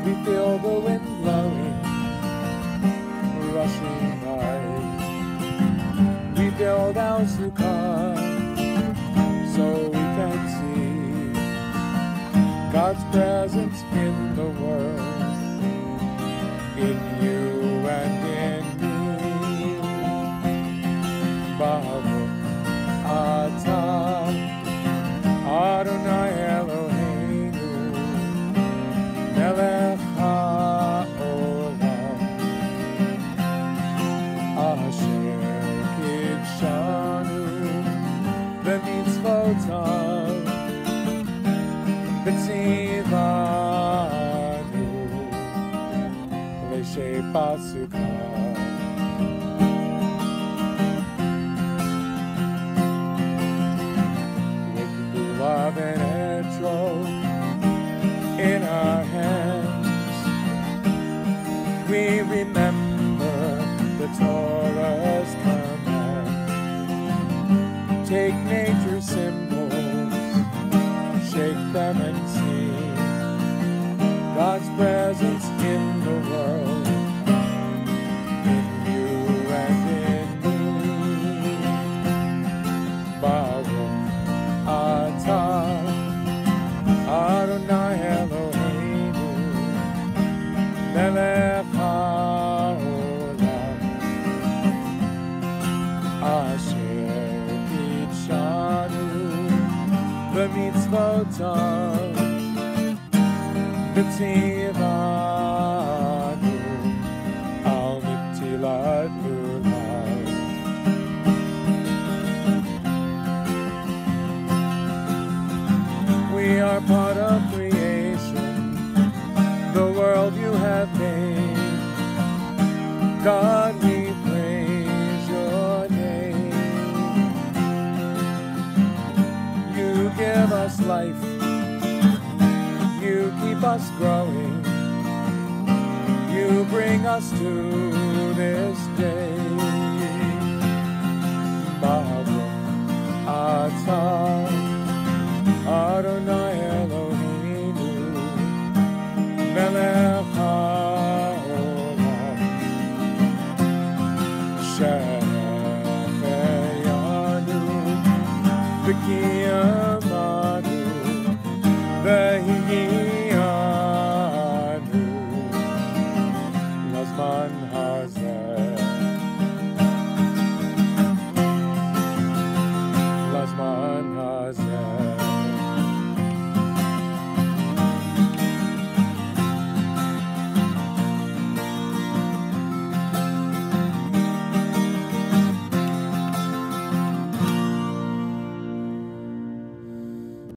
We feel the wind blowing, rushing by. We build our sukkah so we can see God's presence in the world, in you and in me. Baruch atah Adonai Eloheinu melech haolam asher kidshanu b'mitzvotav v'tzivanu l'sheipat sukkah. Love and etrog in our hands, we remember the Torah's command. Take nature's symbols, shake them and see God's presence in the world, in you and in me. Baruch atah Adonai Eloheinu melech haolam asher kidshanu b'mitzvotav v'tzivanu al nitilat lulav. We are part of creation, the world you have made. God, we praise your name. You give us life, you keep us growing, you bring us to this day. Baruch atah